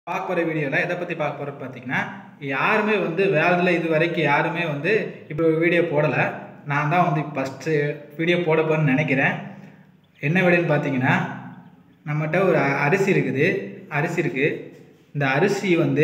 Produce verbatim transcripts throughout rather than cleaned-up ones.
பார்க்க போகிற வீடியோவில் எதை பற்றி பார்க்க போகிறோம் பார்த்தீங்கன்னா, யாருமே வந்து வேர்ல்டில் இது வரைக்கும் யாருமே வந்து இப்போ வீடியோ போடலை. நான் தான் வந்து ஃபஸ்ட்டு வீடியோ போட போகிறேன்னு நினைக்கிறேன். என்ன வீடியோன்னு பார்த்தீங்கன்னா, நம்மகிட்ட ஒரு அரிசி இருக்குது அரிசி இருக்குது இந்த அரிசி வந்து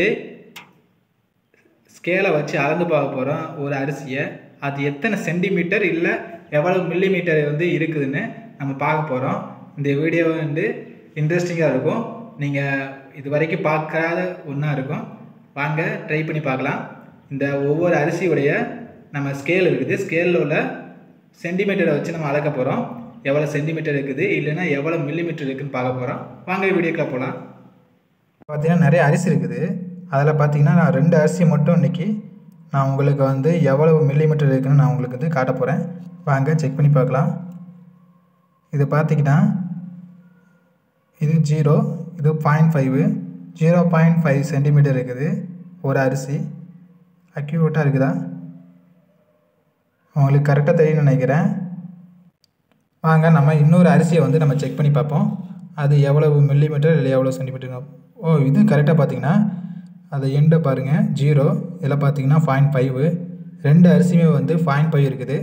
ஸ்கேலை வச்சு அளந்து பார்க்க போகிறோம். ஒரு அரிசியை அது எத்தனை சென்டிமீட்டர் இல்லை எவ்வளோ மில்லிமீட்டர் வந்து இருக்குதுன்னு நம்ம பார்க்க போகிறோம். இந்த வீடியோ வந்து இன்ட்ரெஸ்டிங்காக இருக்கும். நீங்கள் இது வரைக்கும் பார்க்காத ஒன்றா இருக்கும். வாங்க ட்ரை பண்ணி பார்க்கலாம். இந்த ஒவ்வொரு அரிசியுடைய நம்ம ஸ்கேல் இருக்குது. ஸ்கேலில் உள்ள சென்டிமீட்டரை வச்சு நம்ம அளக்க போகிறோம். எவ்வளோ சென்டிமீட்டர் இருக்குது இல்லைன்னா எவ்வளோ மில்லிமீட்டர் இருக்குதுன்னு பார்க்க போகிறோம். வாங்க வீடியோக்குள்ள போகலாம். பார்த்தீங்கன்னா நிறைய அரிசி இருக்குது. அதில் பார்த்தீங்கன்னா நான் ரெண்டு அரிசி மட்டும் இன்றைக்கி நான் உங்களுக்கு வந்து எவ்வளவு மில்லிமீட்டர் இருக்குதுன்னு நான் உங்களுக்கு வந்து காட்ட போகிறேன். வாங்க செக் பண்ணி பார்க்கலாம். இது பார்த்தீங்கன்னா இது ஜீரோ, இது point five zero point five centimetre இருக்குது ஒரு அரிசி. அக்யூரேட்டாக இருக்குதா உங்களுக்கு கரெக்டாக தெரியும்னு நினைக்கிறேன். வாங்க நம்ம இன்னொரு அரிசியை வந்து நம்ம செக் பண்ணி பார்ப்போம். அது எவ்வளவு மில்லிமீட்டர் இல்லை எவ்வளோ சென்டிமீட்டர். ஓ இது கரெக்டாக பார்த்தீங்கன்னா அது எண்டை பாருங்கள் ஜீரோ, இதில் பார்த்தீங்கன்னா பாயிண்ட் ஃபைவு. ரெண்டு அரிசியுமே வந்து பாயிண்ட் ஃபைவ் இருக்குது.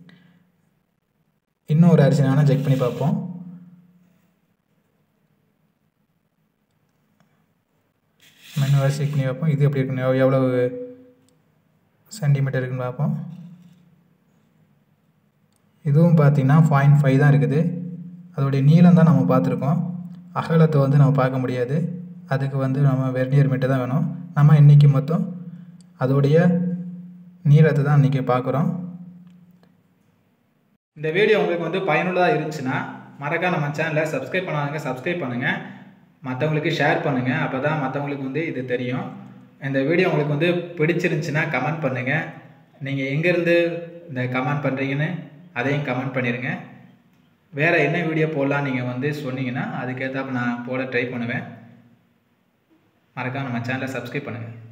இன்னொரு அரிசி வேணால் செக் பண்ணி பார்ப்போம். நம்ம இன்னொரு அரிசி செக் பண்ணி பார்ப்போம். இது எப்படி இருக்குன்னு எவ்வளவு சென்டிமீட்டர் இருக்குன்னு பார்ப்போம். இதுவும் பார்த்தீங்கன்னா பாயிண்ட் ஃபைவ் தான் இருக்குது. அதோடைய நீளம் தான் நம்ம பார்த்துருக்கோம். அகலத்தை வந்து நம்ம பார்க்க முடியாது. அதுக்கு வந்து நம்ம வெர்னியர் மீட்டர் தான் வேணும். நம்ம இன்றைக்கி மொத்தம் அதோடைய நீளத்தை தான் இன்றைக்கி பார்க்குறோம். இந்த வீடியோ உங்களுக்கு வந்து பயனுள்ளதாக இருந்துச்சுன்னா மறக்காம நம்ம சேனலை சப்ஸ்கிரைப் பண்ணாதீங்க, சப்ஸ்கிரைப் பண்ணுங்கள். மற்றவங்களுக்கு ஷேர் பண்ணுங்கள். அப்போ தான் மற்றவங்களுக்கு வந்து இது தெரியும். இந்த வீடியோ உங்களுக்கு வந்து பிடிச்சிருந்துச்சுன்னா கமெண்ட் பண்ணுங்கள். நீங்கள் எங்கேருந்து இந்த கமெண்ட் பண்ணுறீங்கன்னு அதையும் கமெண்ட் பண்ணிடுங்க. வேறு என்ன வீடியோ போடலாம் நீங்கள் வந்து சொன்னீங்கன்னா அதுக்கேற்றாப்ப நான் போட ட்ரை பண்ணுவேன். மறக்காம நம்ம சேனலை சப்ஸ்கிரைப் பண்ணுங்கள்.